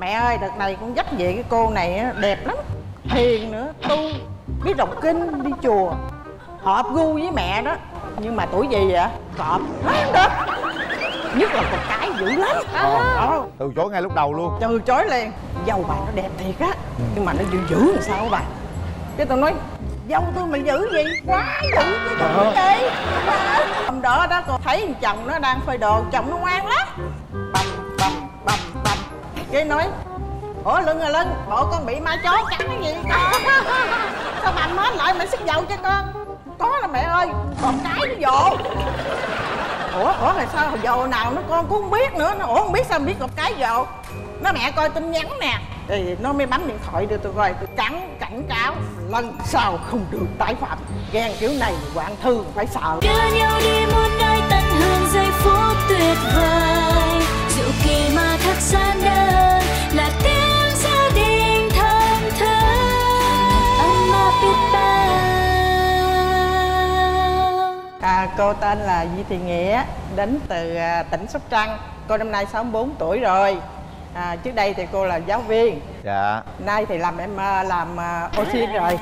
Mẹ ơi, đợt này con dắt về cái cô này đẹp lắm, hiền nữa, tu, biết đọc kinh, đi chùa, hợp gu với mẹ đó. Nhưng mà tuổi gì vậy? Cọp đó. Nhất là con cái dữ lắm. Từ chối ngay lúc đầu luôn. Từ chối liền. Dâu bà nó đẹp thiệt á, nhưng mà nó dữ dữ làm sao bà. Cái tôi nói dâu tôi mà dữ gì, quá dữ chứ trời ơi. Hôm đó đó con thấy chồng nó đang phơi đồ, chồng nó ngoan lắm. Bầm bầm bầm bầm. Cái nói ủa Lân à Lân, bộ con bị ma chó cắn cái gì con? Sao bà mến lại mẹ xức dầu cho con? Có là mẹ ơi, còn cái nó dồ. Ủa là sao dồ nào nó con cũng không biết nữa. Nó không biết sao biết một cái dồ. Nó mẹ coi tin nhắn nè. Thì nó mới bấm điện thoại đưa tôi coi. Tôi cảnh cáo lần sau không được tái phạm. Ghen kiểu này hoạn thư phải sợ. Đưa nhau đi muôn nơi tận hưởng giây phút tuyệt vời. Dù kỳ mà thật gian đơn là tiếng gia đình thân thơ ấm áp biết bao. Cô tên là Di Thị Nghĩa, đến từ tỉnh Sóc Trăng. Cô năm nay 64 tuổi rồi. Trước đây thì cô là giáo viên. Dạ. Nay thì làm em làm oxy rồi.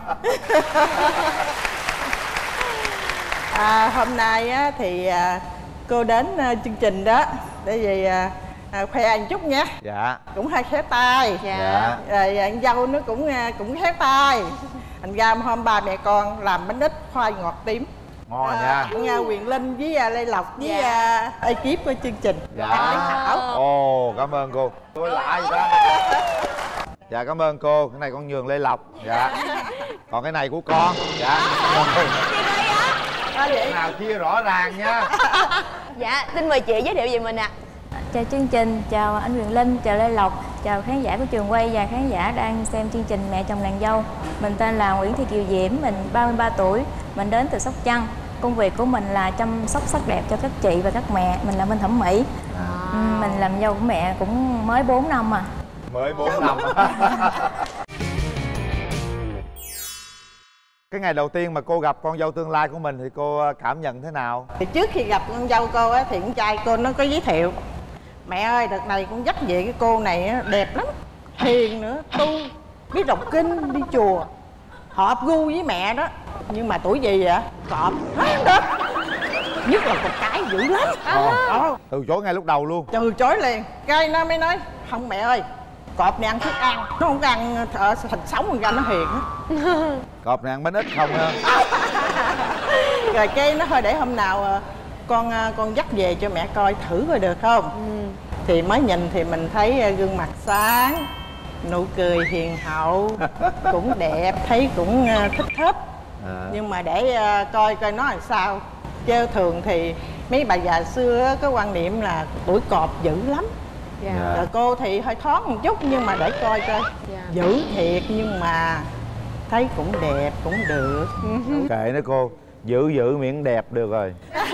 Hôm nay á, thì cô đến chương trình đó để vì khoe anh chút nhé. Dạ. Cũng hơi khéo tay. Dạ. Rồi anh dâu nó cũng khéo tay. Anh ra hôm ba mẹ con làm bánh ít khoai ngọt tím. Ngon nha. Quyền Linh với Lê Lộc với ekip của chương trình. Dạ. Thảo. Ồ, cảm ơn cô. Tôi lạ vậy đó. Dạ cảm ơn cô. Cái này con nhường Lê Lộc. Dạ. Còn cái này của con. Dạ. Vậy nào chia rõ ràng nha. Dạ, xin mời chị giới thiệu về mình ạ. Chào chương trình, chào anh Quyền Linh, chào Lê Lộc, chào khán giả của trường quay và khán giả đang xem chương trình Mẹ chồng nàng dâu. Mình tên là Nguyễn Thị Kiều Diễm, mình 33 tuổi, mình đến từ Sóc Trăng. Công việc của mình là chăm sóc sắc đẹp cho các chị và các mẹ, mình là bên thẩm mỹ. Mình làm dâu của mẹ cũng mới 4 năm à. Mới 4 năm. Cái ngày đầu tiên mà cô gặp con dâu tương lai của mình thì cô cảm nhận thế nào? Thì trước khi gặp con dâu cô á, thì con trai cô nó có giới thiệu. Mẹ ơi, đợt này con dắt về cái cô này đẹp lắm, hiền nữa, tu, biết đọc kinh, đi chùa, hợp gu với mẹ đó. Nhưng mà tuổi gì vậy? Cọp đó. Nhất là con cái dữ lắm. Từ chối ngay lúc đầu luôn. Từ chối liền. Cái nó mới nói không mẹ ơi, cọp này ăn thức ăn, nó không có ăn thịt sống con ra nó hiền á. Cọp này ăn bánh ít không ha? Rồi cái nó thôi để hôm nào con dắt về cho mẹ coi thử coi được không. Thì mới nhìn thì mình thấy gương mặt sáng, nụ cười hiền hậu, cũng đẹp, thấy cũng thích. Nhưng mà để coi nó làm sao. Chứ thường thì mấy bà già xưa có quan niệm là tuổi cọp dữ lắm. Rồi cô thì hơi thoáng một chút nhưng mà để coi dữ thiệt nhưng mà thấy cũng đẹp, cũng được. Kệ nó cô, giữ miễn đẹp được rồi.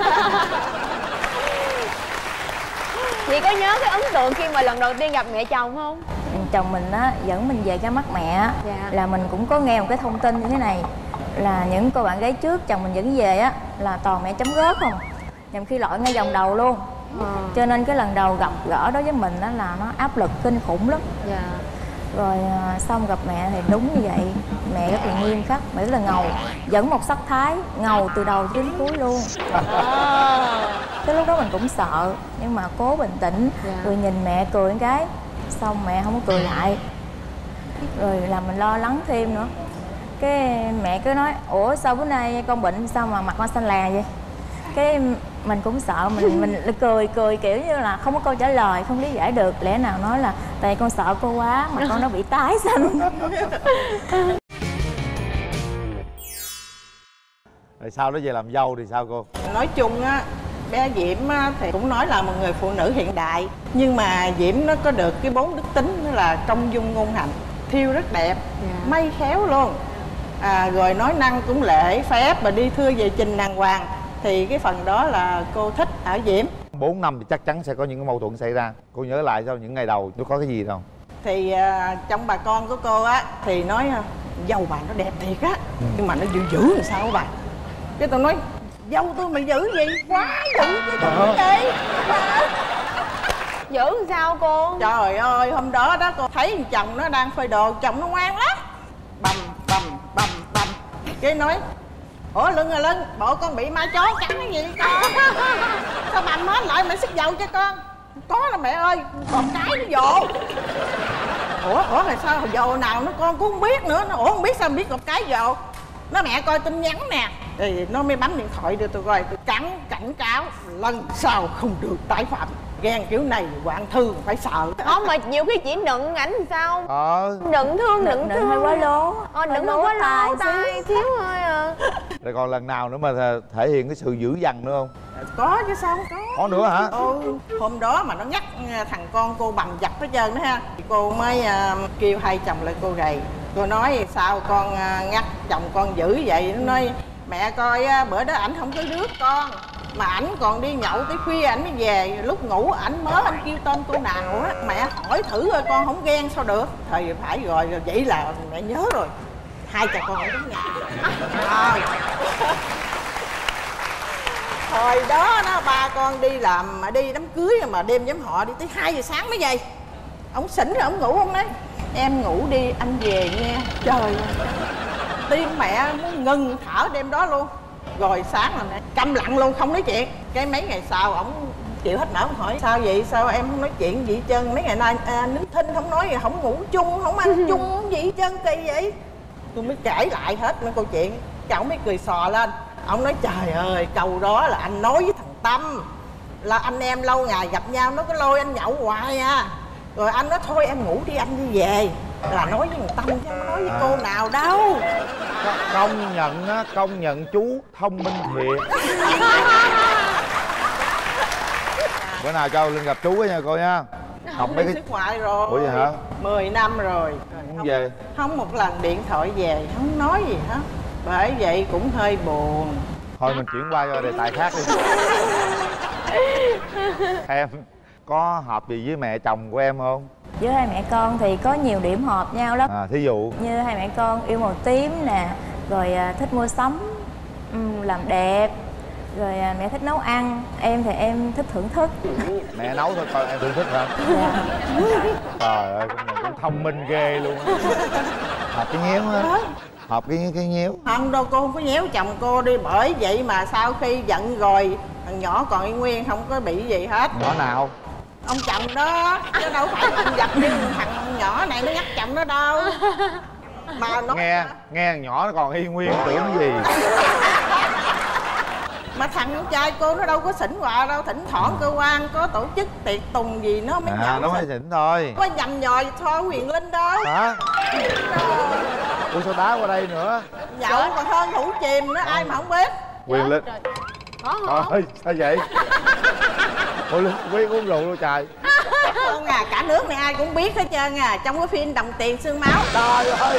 Chị có nhớ cái ấn tượng khi mà lần đầu tiên gặp mẹ chồng không? Chồng mình á dẫn mình về ra mắt mẹ là mình cũng có nghe một cái thông tin như thế này, là những cô bạn gái trước chồng mình dẫn về á là toàn mẹ chấm gót không, nhằm khi lội ngay vòng đầu luôn. Cho nên cái lần đầu gặp gỡ đối với mình đó là nó áp lực kinh khủng lắm. Rồi xong gặp mẹ thì đúng như vậy, mẹ rất là nghiêm khắc, mẹ rất là ngầu, dẫn một sắc thái ngầu từ đầu đến cuối luôn. Cái lúc đó mình cũng sợ nhưng mà cố bình tĩnh, rồi nhìn mẹ cười một cái, xong mẹ không có cười lại, rồi làm mình lo lắng thêm nữa. Cái mẹ cứ nói ủa sao bữa nay con bệnh sao mà mặt con xanh lè vậy. Cái mình cũng sợ, mình cười kiểu như là không có câu trả lời, không lý giải được. Lẽ nào nói là tại con sợ cô quá mà con nó bị tái xanh. Rồi sau đó về làm dâu thì sao cô? Nói chung á, bé Diễm á, thì cũng nói là một người phụ nữ hiện đại. Nhưng mà Diễm nó có được cái 4 đức tính là trong dung ngôn hạnh, thiêu rất đẹp, may khéo luôn. Rồi nói năng cũng lễ phép và đi thưa về trình đàng hoàng. Thì cái phần đó là cô thích ở Diễm. 4 năm thì chắc chắn sẽ có những cái mâu thuẫn xảy ra. Cô nhớ lại sao những ngày đầu nó có cái gì đâu? Thì trong bà con của cô á thì nói dâu bà nó đẹp thiệt á, nhưng mà nó dữ làm sao bà. Cái tôi nói dâu tôi mà dữ gì, quá dữ chứ trời ơi. Dữ sao cô? Trời ơi, hôm đó đó cô thấy chồng nó đang phơi đồ, chồng nó ngoan lắm. Bầm bầm bầm bầm. Cái nói: ủa Lưng à Lưng, bộ con bị ma chó cắn cái gì con? Sao bầm hết lại mẹ xức dầu cho con? Có là mẹ ơi, còn cái nó dồ. Ủa là sao dồ nào nó con cũng không biết nữa. Ủa không biết sao không biết cột cái dồ. Nó mẹ coi tin nhắn nè. Thì nó mới bấm điện thoại đưa tôi coi. Tôi cắn cảnh cáo lần sau không được tái phạm. Ghen kiểu này Hoàng Thư phải sợ. Không mà nhiều khi chỉ nựng ảnh thì sao? Nựng thương. Nựng hơi quá lố. Nựng hơi quá lố tay xíu thôi à. Rồi còn lần nào nữa mà thể hiện cái sự dữ dằn nữa không? Có chứ sao không có. Có nữa hả? Hôm đó mà nó nhắc thằng con cô bầm dập hết trơn đó ha. Cô mới kêu hai chồng lại cô gầy. Cô nói sao con ngắt chồng con dữ vậy. Nó nói mẹ coi bữa đó ảnh không có rước con, mà ảnh còn đi nhậu tới khuya ảnh mới về. Lúc ngủ ảnh anh kêu tên cô nào á. Mẹ hỏi thử coi con không ghen sao được. Thời phải rồi vậy là mẹ nhớ rồi. Hai cha con ở trong nhà. Hồi đó nó ba con đi làm mà đi đám cưới mà đêm giám họ đi tới 2 giờ sáng mới về. Ông xỉn rồi ông ngủ không đấy. Em ngủ đi anh về nha. Trời ơi, tim mẹ muốn ngừng thở đêm đó luôn. Rồi sáng là mẹ câm lặng luôn không nói chuyện. Cái mấy ngày sau ổng chịu hết nở, ông hỏi sao vậy, sao em không nói chuyện gì hết trơn, mấy ngày nay nín thinh không nói, không ngủ chung, không ăn chung gì hết trơn, kỳ vậy. Tôi mới kể lại hết mấy câu chuyện. Cái ổng mới cười xò lên. Ông nói trời ơi, câu đó là anh nói với thằng Tâm, là anh em lâu ngày gặp nhau nó có lôi anh nhậu hoài à. Rồi anh nói thôi em ngủ đi anh đi về. Là nói với thằng Tâm chứ không nói với cô nào đâu. Công nhận á, công nhận chú thông minh thiệt. Bữa nào cho Linh gặp chú với nha cô nha. Học mấy cái... xuất ngoại rồi. Ủa vậy hả? 10 năm rồi. Không về. Không một lần điện thoại về, không nói gì hết. Bởi vậy cũng hơi buồn. Thôi mình chuyển qua cho đề tài khác đi. Em có hợp gì với mẹ chồng của em không? Với hai mẹ con thì có nhiều điểm hợp nhau lắm. Thí dụ như hai mẹ con yêu màu tím nè, rồi thích mua sắm, làm đẹp, rồi mẹ thích nấu ăn, em thì em thích thưởng thức. Mẹ nấu thôi còn em thưởng thức hả? Dạ. Trời ơi, cũng thông minh ghê luôn á. Hợp cái nhéo á. Hợp cái nhéo. Không đâu, cô không có nhéo chồng cô đi. Bởi vậy mà sau khi giận rồi, thằng nhỏ còn y nguyên, không có bị gì hết. Nhỏ nào? Ông chồng đó, chứ đâu phải thằng giật như thằng nhỏ này nó nhắc chồng nó đâu. Mà nó nghe thằng nhỏ nó còn y nguyên tưởng gì. Mà thằng con trai cô nó đâu có xỉn hoài đâu. Thỉnh thoảng cơ quan có tổ chức tiệc tùng gì nó mới nhậu. Nó mới xỉn thôi. Có nhầm nhòi Thoa Huyền Linh đâu. Hả? Ủa sao đá qua đây nữa? Nhậu còn hơn Thủ Chìm nữa, ai mà không biết. Huyền Linh. Trời ơi, sao vậy? Ủa Linh biết uống rượu luôn trời. Không à, cả nước này ai cũng biết hết trơn à. Trong cái phim Đồng Tiền Xương Máu. Trời ơi.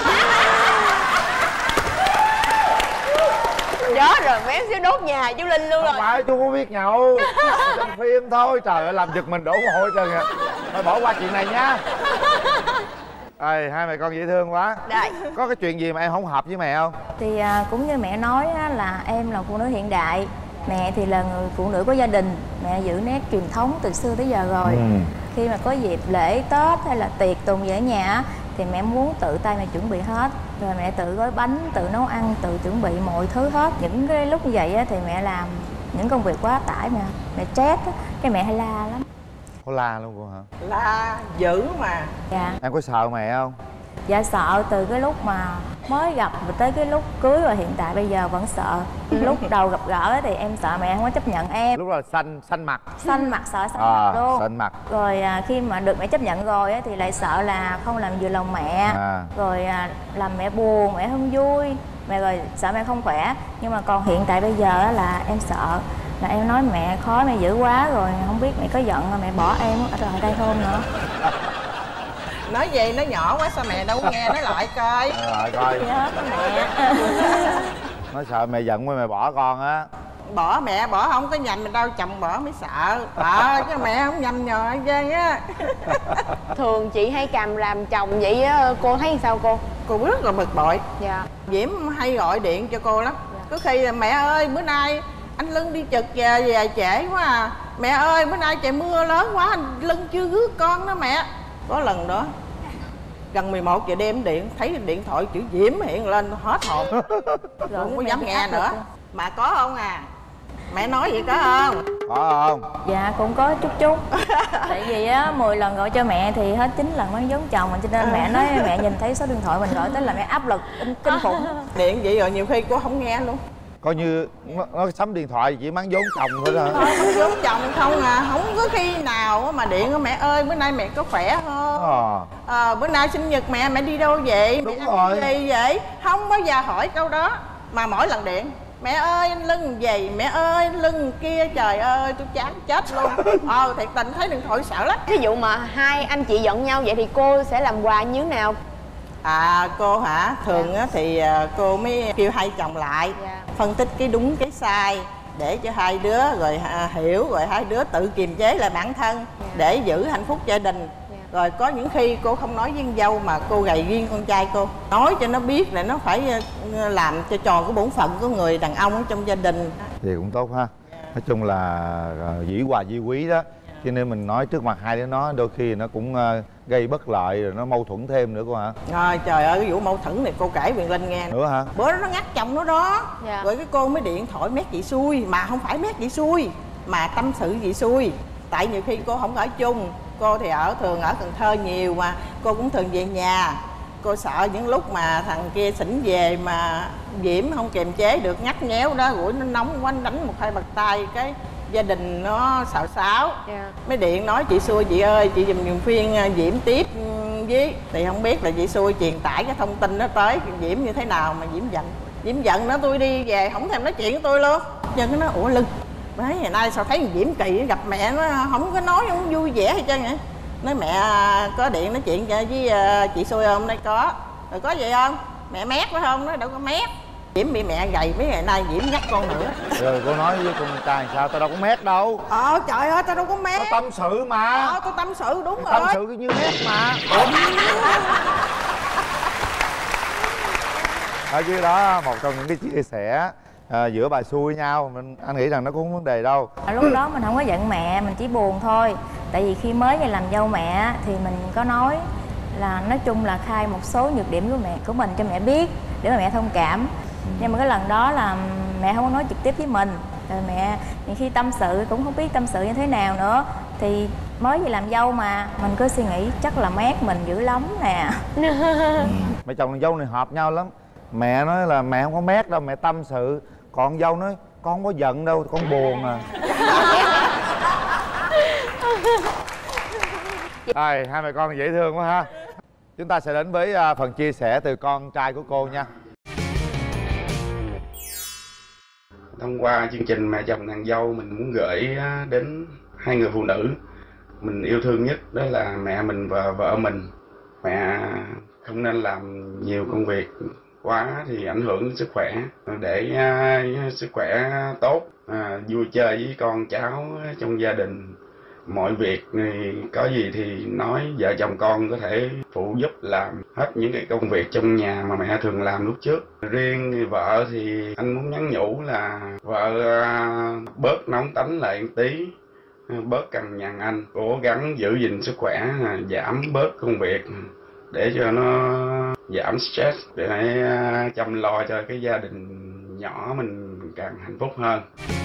Đó rồi mém xíu đốt nhà chú Linh luôn rồi. Không phải, chú có biết nhậu. Trong phim thôi. Trời ơi, làm giật mình đổ mồ hôi trơn kìa. Thôi bỏ qua chuyện này nha. Ê, hai mẹ con dễ thương quá. Đây. Có cái chuyện gì mà em không hợp với mẹ không? Thì cũng như mẹ nói á, là em là phụ nữ hiện đại, mẹ thì là người phụ nữ có gia đình, mẹ giữ nét truyền thống từ xưa tới giờ rồi. Khi mà có dịp lễ Tết hay là tiệc tùng gì ở nhà á, thì mẹ muốn tự tay mẹ chuẩn bị hết, rồi mẹ tự gói bánh, tự nấu ăn, tự chuẩn bị mọi thứ hết. Những cái lúc như vậy á, thì mẹ làm những công việc quá tải, mẹ stress á, cái mẹ hay la lắm. Có la luôn cô hả? La dữ mà. Dạ. Em có sợ mẹ không? Dạ sợ, từ cái lúc mà mới gặp và tới cái lúc cưới và hiện tại bây giờ vẫn sợ. Lúc đầu gặp gỡ thì em sợ mẹ không có chấp nhận em. Lúc đó là xanh mặt. Xanh mặt, sợ xanh mặt luôn. Xanh mặt. Rồi khi mà được mẹ chấp nhận rồi á, thì lại sợ là không làm vừa lòng mẹ. Rồi làm mẹ buồn, mẹ không vui, mẹ rồi sợ mẹ không khỏe. Nhưng mà còn hiện tại bây giờ á, là em sợ là em nói mẹ khó, mẹ dữ quá rồi không biết mẹ có giận mà mẹ bỏ em ở đây không nữa. Nói gì nó nhỏ quá sao mẹ đâu nghe, nói lại coi. Nói lại coi. Dạ, mẹ. Nói sợ mẹ giận quá mẹ bỏ con á. Bỏ mẹ bỏ không có nhầm mình đâu, chồng bỏ mới sợ. Chứ mẹ không nhầm nhò trơn á. Thường chị hay càm ràm chồng vậy á, cô thấy sao cô? Cô rất là bực bội. Dạ. Diễm hay gọi điện cho cô lắm. Có khi là mẹ ơi bữa nay anh Lưng đi trực về trễ quá à. mẹ ơi bữa nay trời mưa lớn quá lưng chưa rước con đó mẹ. Có lần đó gần 11 giờ đêm điện thấy điện thoại chữ Diễm hiện lên hết hồn. Rồi không có dám nghe nữa. Mà có không à? Mẹ nói vậy có không? Có không? Dạ cũng có chút. Tại vì á 10 lần gọi cho mẹ thì hết 9 lần mới giống chồng, cho nên mẹ nói mẹ nhìn thấy số điện thoại mình gọi tới là mẹ áp lực kinh khủng. Điện vậy rồi nhiều khi cô không nghe luôn. Coi như nó sắm điện thoại chỉ mang vốn chồng thôi đó. Không vốn chồng không à, không có khi nào mà điện mẹ ơi bữa nay mẹ có khỏe không? Bữa nay sinh nhật mẹ đi đâu vậy? Đúng mẹ rồi. Gì vậy? Không bao giờ hỏi câu đó. Mà mỗi lần điện mẹ ơi lưng gì, mẹ ơi lưng kia, trời ơi tôi chán chết luôn. Thiệt tình thấy điện thoại sợ lắm. Ví dụ mà hai anh chị giận nhau vậy thì cô sẽ làm quà như thế nào? Cô hả? Thường á thì cô mới kêu hai chồng lại, phân tích cái đúng cái sai để cho hai đứa rồi hiểu, rồi hai đứa tự kiềm chế lại bản thân để giữ hạnh phúc gia đình. Rồi có những khi cô không nói với con dâu mà cô gầy riêng con trai cô, nói cho nó biết là nó phải làm cho tròn cái bổn phận của người đàn ông ở trong gia đình. Thì cũng tốt ha. Nói chung là dĩ hòa vi quý đó. Cho nên mình nói trước mặt hai đứa nó đôi khi nó cũng gây bất lợi rồi nó mâu thuẫn thêm nữa cô hả? Trời ơi cái vụ mâu thuẫn này cô kể Quyền Linh nghe nữa hả? Bữa đó nó ngắt chồng nó đó. Rồi cái cô mới điện thoại mét chị xui. Mà không phải mét chị xui mà tâm sự chị xui. Tại nhiều khi cô không ở chung. Cô thì thường ở Cần Thơ nhiều mà cô cũng thường về nhà. Cô sợ những lúc mà thằng kia xỉn về mà Diễm không kiềm chế được ngắt nhéo đó, rủi nó nóng quá đánh một hai bật tay cái gia đình nó xào xáo. Mới điện nói chị xui chị ơi, chị giùm phiên Diễm tiếp với. Thì không biết là chị xui truyền tải cái thông tin đó tới Diễm như thế nào mà Diễm giận. Diễm giận nó tôi đi về không thèm nói chuyện với tôi luôn. Chân cái nó ủa lưng mấy ngày nay sao thấy Diễm kỳ gặp mẹ nó không có nói không vui vẻ hay trơn vậy. Nói mẹ có điện nói chuyện với chị xui không? Đây có. Rồi có gì không? Mẹ mét phải không? Nói đâu có mét. Diễm bị mẹ gầy mấy ngày nay Diễm nhắc con nữa. Rồi cô nói với con trai sao? Tao đâu có mét đâu. Trời ơi tao đâu có mét. Tao tâm sự mà. Tao tâm sự đúng rồi. Tâm sự như mét mà. Ở dưới đó một trong những cái chia sẻ giữa bà xui nhau, anh nghĩ rằng nó cũng không có vấn đề đâu. Lúc đó mình không có giận mẹ, mình chỉ buồn thôi. Tại vì khi mới về làm dâu mẹ thì mình có nói là nói chung là khai một số nhược điểm của mình cho mẹ biết để mà mẹ thông cảm. Nhưng mà cái lần đó là mẹ không có nói trực tiếp với mình. Rồi mẹ nhiều khi tâm sự cũng không biết tâm sự như thế nào nữa. Thì mới về làm dâu mà mình cứ suy nghĩ chắc là mét mình dữ lắm nè. Mẹ chồng dâu này hợp nhau lắm. Mẹ nói là mẹ không có mét đâu, mẹ tâm sự. Còn dâu nói con không có giận đâu, con buồn à. Hai mẹ con dễ thương quá ha. Chúng ta sẽ đến với phần chia sẻ từ con trai của cô nha. Thông qua chương trình Mẹ Chồng Nàng Dâu, mình muốn gửi đến hai người phụ nữ mình yêu thương nhất, đó là mẹ mình và vợ mình. Mẹ không nên làm nhiều công việc quá thì ảnh hưởng đến sức khỏe. Để sức khỏe tốt, vui chơi với con cháu trong gia đình. Mọi việc thì có gì thì nói, vợ chồng con có thể phụ giúp làm hết những cái công việc trong nhà mà mẹ thường làm lúc trước. Riêng vợ thì anh muốn nhắn nhủ là vợ bớt nóng tánh lại một tí, bớt cằn nhằn anh, cố gắng giữ gìn sức khỏe, giảm bớt công việc để cho nó giảm stress, để chăm lo cho cái gia đình nhỏ mình càng hạnh phúc hơn.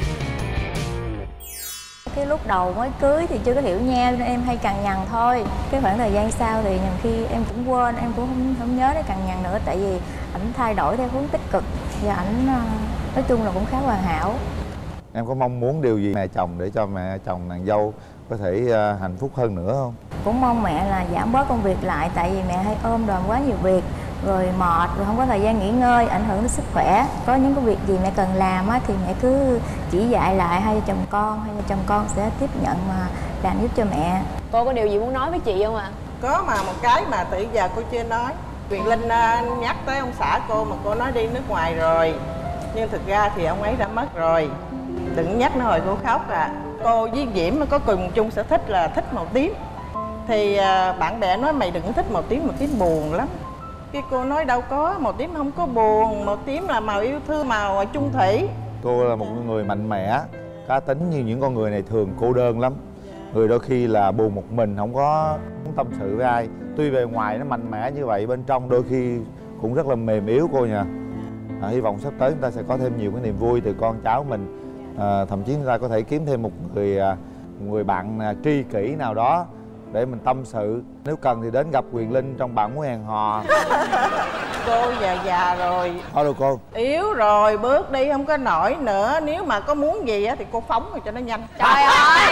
Cái lúc đầu mới cưới thì chưa có hiểu nhau nên em hay cằn nhằn thôi. Cái khoảng thời gian sau thì nhiều khi em cũng quên, em cũng không nhớ để cằn nhằn nữa. Tại vì ảnh thay đổi theo hướng tích cực và ảnh nói chung là cũng khá hoàn hảo. Em có mong muốn điều gì mẹ chồng để cho mẹ chồng nàng dâu có thể hạnh phúc hơn nữa không? Cũng mong mẹ là giảm bớt công việc lại. Tại vì mẹ hay ôm đồm quá nhiều việc, rồi mệt, rồi không có thời gian nghỉ ngơi, ảnh hưởng đến sức khỏe. Có những cái việc gì mẹ cần làm á, thì mẹ cứ chỉ dạy lại hai vợ chồng con, hai vợ chồng con sẽ tiếp nhận mà làm giúp cho mẹ. Cô có điều gì muốn nói với chị không ạ? Có mà một cái mà từ giờ cô chưa nói. Quyền Linh nhắc tới ông xã cô mà cô nói đi nước ngoài rồi. Nhưng thực ra thì ông ấy đã mất rồi. Đừng nhắc nó hồi cô khóc à. Cô với Diễm có cùng chung sở thích là thích màu tím. Thì bạn bè nói mày đừng có thích màu tím buồn lắm. Cái cô nói đâu có, màu tím không có buồn, màu tím là màu yêu thương, màu chung thủy. Cô là một người mạnh mẽ, cá tính, như những con người này thường cô đơn lắm. Người đôi khi là buồn một mình, không có muốn tâm sự với ai. Tuy bề ngoài nó mạnh mẽ như vậy, bên trong đôi khi cũng rất là mềm yếu cô nha. Hy vọng sắp tới chúng ta sẽ có thêm nhiều cái niềm vui từ con cháu mình. Thậm chí chúng ta có thể kiếm thêm một người bạn tri kỷ nào đó để mình tâm sự. Nếu cần thì đến gặp Quyền Linh trong Bạn Muốn Hẹn Hò. Cô già rồi. Thôi đâu cô. Yếu rồi, bước đi không có nổi nữa. Nếu mà có muốn gì á thì cô phóng rồi cho nó nhanh. Trời ơi.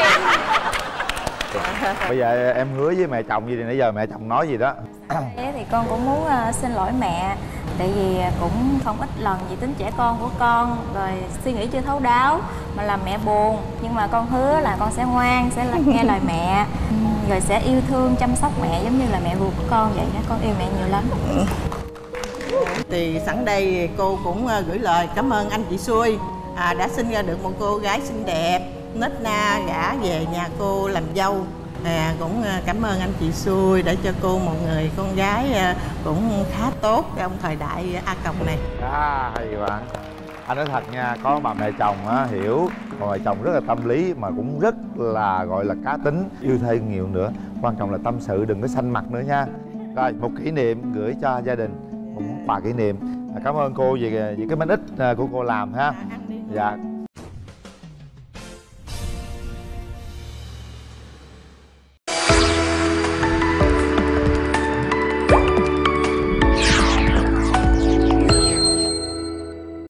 Bây giờ em hứa với mẹ chồng gì thì nãy giờ mẹ chồng nói gì đó. Thế thì con cũng muốn xin lỗi mẹ. Tại vì cũng không ít lần vì tính trẻ con của con, rồi suy nghĩ chưa thấu đáo mà làm mẹ buồn. Nhưng mà con hứa là con sẽ ngoan, sẽ nghe lời mẹ, rồi sẽ yêu thương chăm sóc mẹ giống như là mẹ ruột của con vậy đó. Con yêu mẹ nhiều lắm. Thì sẵn đây cô cũng gửi lời cảm ơn anh chị Xuôi đã sinh ra được một cô gái xinh đẹp, nết na gả về nhà cô làm dâu. Cũng cảm ơn anh chị Xuôi để cho cô một người con gái cũng khá tốt trong thời đại A Còng này. Hay bạn. Anh nói thật nha, có bà mẹ chồng hiểu, bà mẹ chồng rất là tâm lý mà cũng rất là gọi là cá tính, yêu thêm nhiều nữa. Quan trọng là tâm sự, đừng có xanh mặt nữa nha. Rồi, một kỷ niệm gửi cho gia đình, một món quà kỷ niệm. Cảm ơn cô vì cái bánh ít của cô làm ha. Dạ,